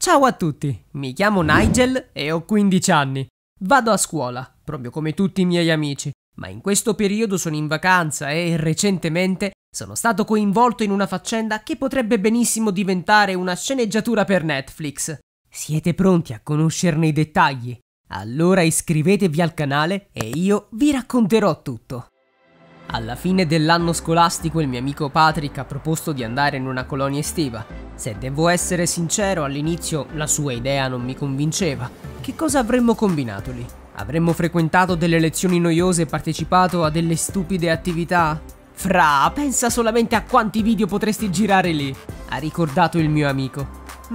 Ciao a tutti, mi chiamo Nigel e ho 15 anni. Vado a scuola, proprio come tutti i miei amici, ma in questo periodo sono in vacanza e recentemente sono stato coinvolto in una faccenda che potrebbe benissimo diventare una sceneggiatura per Netflix. Siete pronti a conoscerne i dettagli? Allora iscrivetevi al canale e io vi racconterò tutto. Alla fine dell'anno scolastico il mio amico Patrick ha proposto di andare in una colonia estiva. Se devo essere sincero, all'inizio la sua idea non mi convinceva. Che cosa avremmo combinato lì? Avremmo frequentato delle lezioni noiose e partecipato a delle stupide attività? Fra, pensa solamente a quanti video potresti girare lì, ha ricordato il mio amico.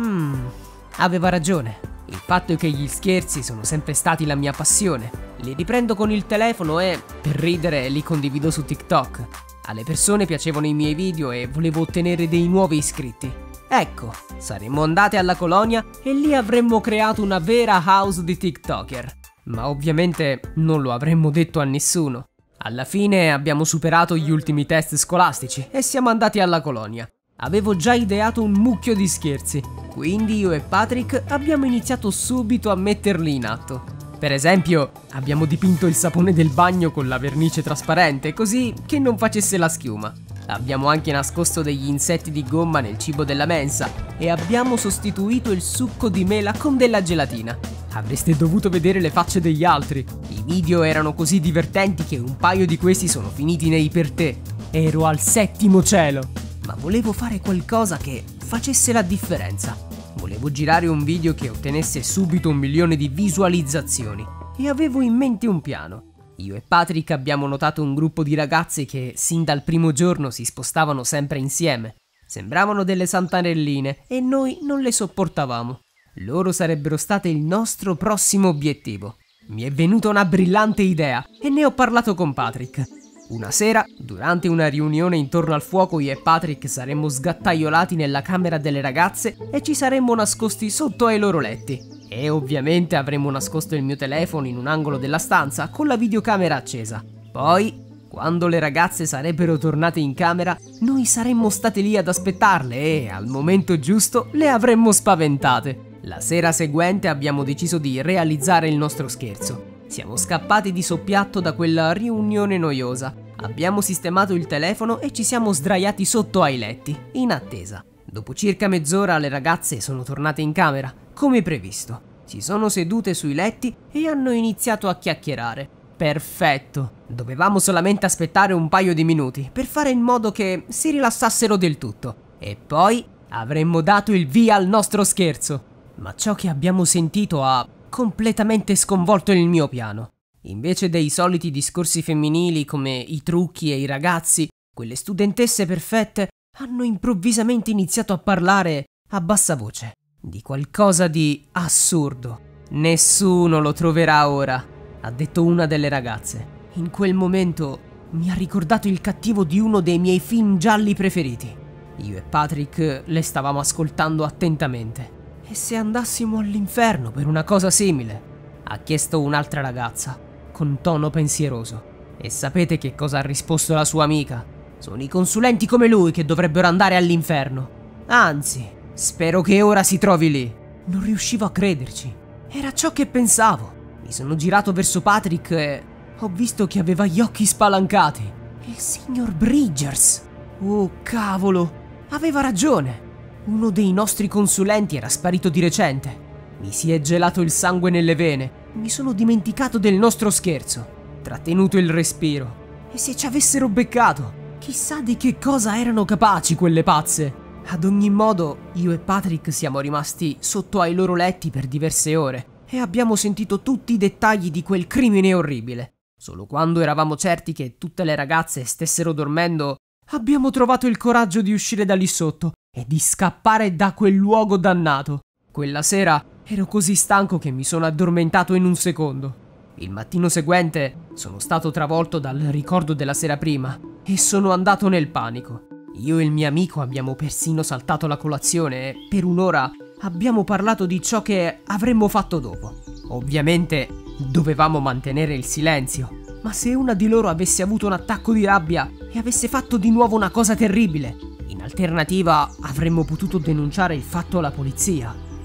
Aveva ragione. Il fatto è che gli scherzi sono sempre stati la mia passione. Li riprendo con il telefono e, per ridere, li condivido su TikTok. Alle persone piacevano i miei video e volevo ottenere dei nuovi iscritti. Ecco, saremmo andate alla colonia e lì avremmo creato una vera house di TikToker. Ma ovviamente non lo avremmo detto a nessuno. Alla fine abbiamo superato gli ultimi test scolastici e siamo andati alla colonia. Avevo già ideato un mucchio di scherzi, quindi io e Patrick abbiamo iniziato subito a metterli in atto. Per esempio, abbiamo dipinto il sapone del bagno con la vernice trasparente, così che non facesse la schiuma. Abbiamo anche nascosto degli insetti di gomma nel cibo della mensa e abbiamo sostituito il succo di mela con della gelatina. Avreste dovuto vedere le facce degli altri. I video erano così divertenti che un paio di questi sono finiti nei per te. Ero al 7° cielo. Ma volevo fare qualcosa che facesse la differenza. Volevo girare un video che ottenesse subito 1 milione di visualizzazioni e avevo in mente un piano. Io e Patrick abbiamo notato un gruppo di ragazze che sin dal primo giorno si spostavano sempre insieme. Sembravano delle santarelline e noi non le sopportavamo. Loro sarebbero state il nostro prossimo obiettivo. Mi è venuta una brillante idea e ne ho parlato con Patrick. Una sera, durante una riunione intorno al fuoco, io e Patrick saremmo sgattaiolati nella camera delle ragazze e ci saremmo nascosti sotto ai loro letti. E ovviamente avremmo nascosto il mio telefono in un angolo della stanza con la videocamera accesa. Poi, quando le ragazze sarebbero tornate in camera, noi saremmo state lì ad aspettarle e, al momento giusto, le avremmo spaventate. La sera seguente abbiamo deciso di realizzare il nostro scherzo. Siamo scappati di soppiatto da quella riunione noiosa. Abbiamo sistemato il telefono e ci siamo sdraiati sotto ai letti, in attesa. Dopo circa mezz'ora le ragazze sono tornate in camera, come previsto. Si sono sedute sui letti e hanno iniziato a chiacchierare. Perfetto. Dovevamo solamente aspettare un paio di minuti per fare in modo che si rilassassero del tutto. E poi avremmo dato il via al nostro scherzo. Ma ciò che abbiamo sentito ha completamente sconvolto il mio piano. Invece dei soliti discorsi femminili come i trucchi e i ragazzi, quelle studentesse perfette hanno improvvisamente iniziato a parlare a bassa voce di qualcosa di assurdo. Nessuno lo troverà ora, ha detto una delle ragazze. In quel momento mi ha ricordato il cattivo di uno dei miei film gialli preferiti. Io e Patrick le stavamo ascoltando attentamente. E se andassimo all'inferno per una cosa simile? Ha chiesto un'altra ragazza, con tono pensieroso. E sapete che cosa ha risposto la sua amica? Sono i consulenti come lui che dovrebbero andare all'inferno. Anzi, spero che ora si trovi lì. Non riuscivo a crederci. Era ciò che pensavo. Mi sono girato verso Patrick e ho visto che aveva gli occhi spalancati. Il signor Bridgers. Oh cavolo, aveva ragione. Uno dei nostri consulenti era sparito di recente. Mi si è gelato il sangue nelle vene. Mi sono dimenticato del nostro scherzo. Trattenuto il respiro. E se ci avessero beccato? Chissà di che cosa erano capaci quelle pazze. Ad ogni modo, io e Patrick siamo rimasti sotto ai loro letti per diverse ore e abbiamo sentito tutti i dettagli di quel crimine orribile. Solo quando eravamo certi che tutte le ragazze stessero dormendo, abbiamo trovato il coraggio di uscire da lì sotto e di scappare da quel luogo dannato. Quella sera ero così stanco che mi sono addormentato in un secondo. Il mattino seguente sono stato travolto dal ricordo della sera prima e sono andato nel panico. Io e il mio amico abbiamo persino saltato la colazione e per un'ora abbiamo parlato di ciò che avremmo fatto dopo. Ovviamente dovevamo mantenere il silenzio, ma se una di loro avesse avuto un attacco di rabbia e avesse fatto di nuovo una cosa terribile, in alternativa avremmo potuto denunciare il fatto alla polizia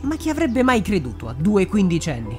Ma chi avrebbe mai creduto a 2 quindicenni?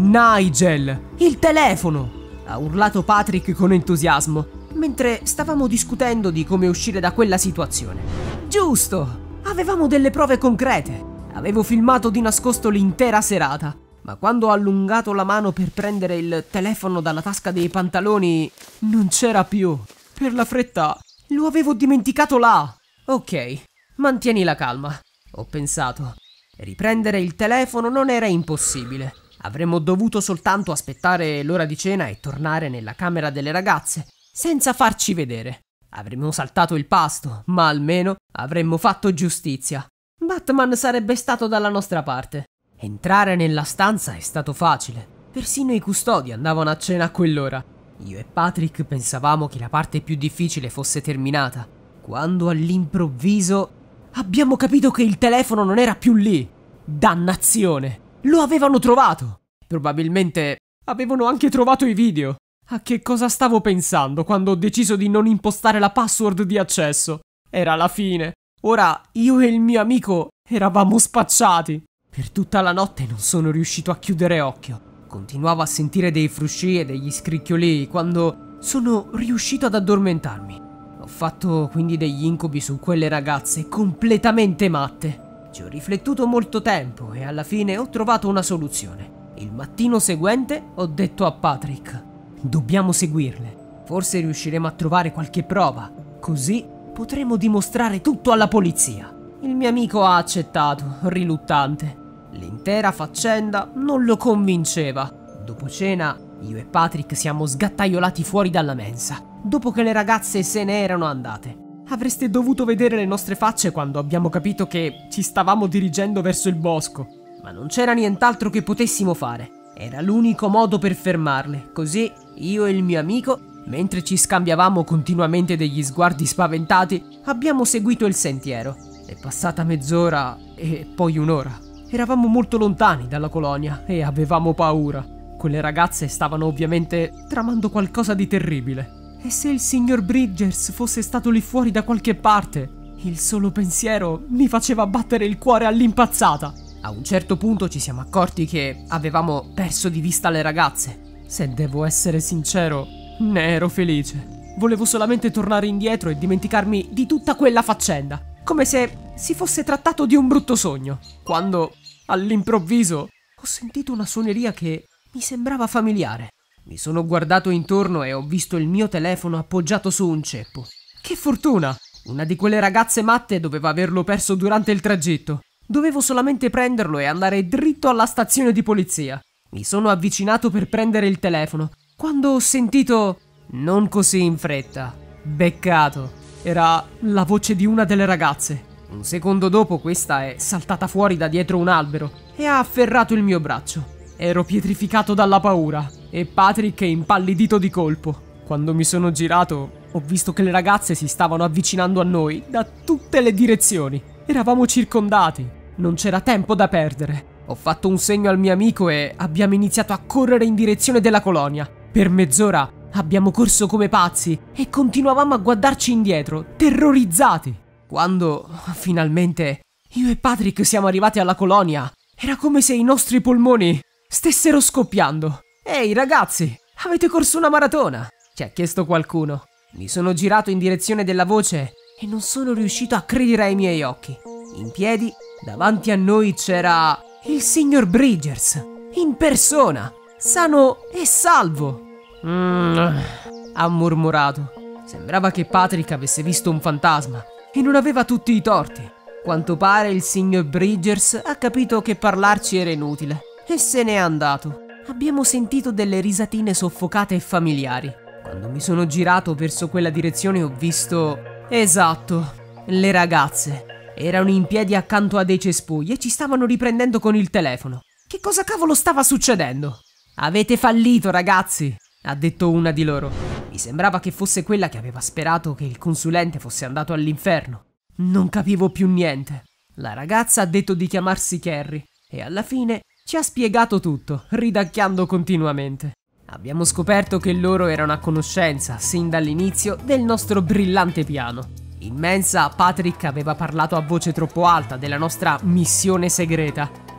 Nigel! Il telefono! Ha urlato Patrick con entusiasmo, mentre stavamo discutendo di come uscire da quella situazione. Giusto! Avevamo delle prove concrete. Avevo filmato di nascosto l'intera serata, ma quando ho allungato la mano per prendere il telefono dalla tasca dei pantaloni, non c'era più. Per la fretta, lo avevo dimenticato là. Ok, mantieni la calma. Ho pensato. Riprendere il telefono non era impossibile. Avremmo dovuto soltanto aspettare l'ora di cena e tornare nella camera delle ragazze, senza farci vedere. Avremmo saltato il pasto, ma almeno avremmo fatto giustizia. Batman sarebbe stato dalla nostra parte. Entrare nella stanza è stato facile. Persino i custodi andavano a cena a quell'ora. Io e Patrick pensavamo che la parte più difficile fosse terminata, quando all'improvviso abbiamo capito che il telefono non era più lì. Dannazione! Lo avevano trovato! Probabilmente avevano anche trovato i video. A che cosa stavo pensando quando ho deciso di non impostare la password di accesso? Era la fine. Ora io e il mio amico eravamo spacciati. Per tutta la notte non sono riuscito a chiudere occhio. Continuavo a sentire dei frusci e degli scricchioli quando sono riuscito ad addormentarmi. Ho fatto quindi degli incubi su quelle ragazze completamente matte. Ci ho riflettuto molto tempo e alla fine ho trovato una soluzione. Il mattino seguente ho detto a Patrick: dobbiamo seguirle. Forse riusciremo a trovare qualche prova. Così potremo dimostrare tutto alla polizia. Il mio amico ha accettato, riluttante. L'intera faccenda non lo convinceva. Dopo cena, io e Patrick siamo sgattaiolati fuori dalla mensa, dopo che le ragazze se ne erano andate. Avreste dovuto vedere le nostre facce quando abbiamo capito che ci stavamo dirigendo verso il bosco. Ma non c'era nient'altro che potessimo fare. Era l'unico modo per fermarle. Così io e il mio amico, mentre ci scambiavamo continuamente degli sguardi spaventati, abbiamo seguito il sentiero. È passata mezz'ora e poi un'ora. Eravamo molto lontani dalla colonia e avevamo paura. Quelle ragazze stavano ovviamente tramando qualcosa di terribile. E se il signor Bridgers fosse stato lì fuori da qualche parte? Il solo pensiero mi faceva battere il cuore all'impazzata. A un certo punto ci siamo accorti che avevamo perso di vista le ragazze. Se devo essere sincero, ne ero felice. Volevo solamente tornare indietro e dimenticarmi di tutta quella faccenda, come se si fosse trattato di un brutto sogno. Quando, all'improvviso, ho sentito una suoneria che mi sembrava familiare. Mi sono guardato intorno e ho visto il mio telefono appoggiato su un ceppo. Che fortuna! Una di quelle ragazze matte doveva averlo perso durante il tragitto. Dovevo solamente prenderlo e andare dritto alla stazione di polizia. Mi sono avvicinato per prendere il telefono, quando ho sentito: non così in fretta. Beccato. Era la voce di una delle ragazze. Un secondo dopo questa è saltata fuori da dietro un albero e ha afferrato il mio braccio. Ero pietrificato dalla paura e Patrick è impallidito di colpo. Quando mi sono girato, ho visto che le ragazze si stavano avvicinando a noi da tutte le direzioni. Eravamo circondati, non c'era tempo da perdere. Ho fatto un segno al mio amico e abbiamo iniziato a correre in direzione della colonia. Per mezz'ora abbiamo corso come pazzi e continuavamo a guardarci indietro, terrorizzati. Quando, finalmente, io e Patrick siamo arrivati alla colonia, era come se i nostri polmoni stessero scoppiando. Ehi ragazzi, avete corso una maratona? Ci ha chiesto qualcuno. Mi sono girato in direzione della voce e non sono riuscito a credere ai miei occhi. In piedi, davanti a noi c'era il signor Bridgers, in persona, sano e salvo. Ha mormorato. Sembrava che Patrick avesse visto un fantasma e non aveva tutti i torti. Quanto pare il signor Bridgers ha capito che parlarci era inutile e se n'è andato. Abbiamo sentito delle risatine soffocate e familiari. Quando mi sono girato verso quella direzione ho visto... esatto, le ragazze. Erano in piedi accanto a dei cespugli e ci stavano riprendendo con il telefono. Che cosa cavolo stava succedendo? Avete fallito, ragazzi, ha detto una di loro. Mi sembrava che fosse quella che aveva sperato che il consulente fosse andato all'inferno. Non capivo più niente. La ragazza ha detto di chiamarsi Carrie e alla fine ci ha spiegato tutto, ridacchiando continuamente. Abbiamo scoperto che loro erano a conoscenza, sin dall'inizio, del nostro brillante piano. In mensa, Patrick aveva parlato a voce troppo alta della nostra missione segreta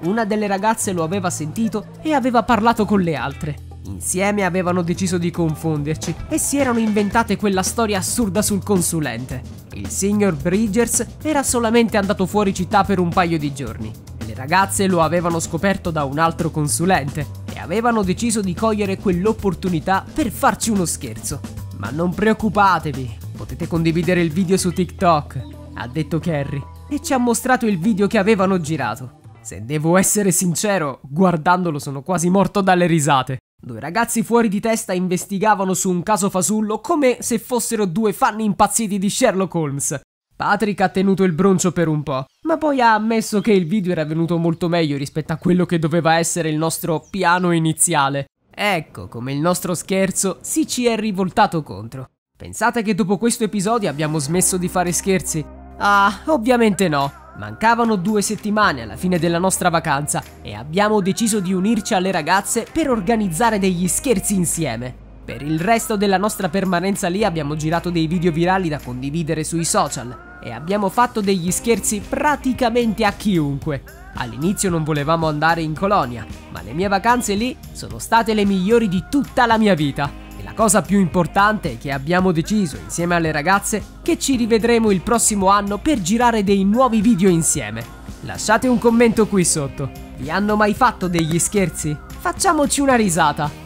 Una delle ragazze lo aveva sentito e aveva parlato con le altre. Insieme avevano deciso di confonderci e si erano inventate quella storia assurda sul consulente. Il signor Bridgers era solamente andato fuori città per un paio di giorni. Le ragazze lo avevano scoperto da un altro consulente e avevano deciso di cogliere quell'opportunità per farci uno scherzo. Ma non preoccupatevi, potete condividere il video su TikTok, ha detto Carrie, e ci ha mostrato il video che avevano girato. Se devo essere sincero, guardandolo sono quasi morto dalle risate. Due ragazzi fuori di testa investigavano su un caso fasullo come se fossero due fan impazziti di Sherlock Holmes. Patrick ha tenuto il broncio per un po', ma poi ha ammesso che il video era venuto molto meglio rispetto a quello che doveva essere il nostro piano iniziale. Ecco come il nostro scherzo si ci è rivoltato contro. Pensate che dopo questo episodio abbiamo smesso di fare scherzi? Ah, ovviamente no. Mancavano 2 settimane alla fine della nostra vacanza e abbiamo deciso di unirci alle ragazze per organizzare degli scherzi insieme. Per il resto della nostra permanenza lì abbiamo girato dei video virali da condividere sui social e abbiamo fatto degli scherzi praticamente a chiunque. All'inizio non volevamo andare in colonia, ma le mie vacanze lì sono state le migliori di tutta la mia vita. E la cosa più importante è che abbiamo deciso insieme alle ragazze che ci rivedremo il prossimo anno per girare dei nuovi video insieme. Lasciate un commento qui sotto. Vi hanno mai fatto degli scherzi? Facciamoci una risata!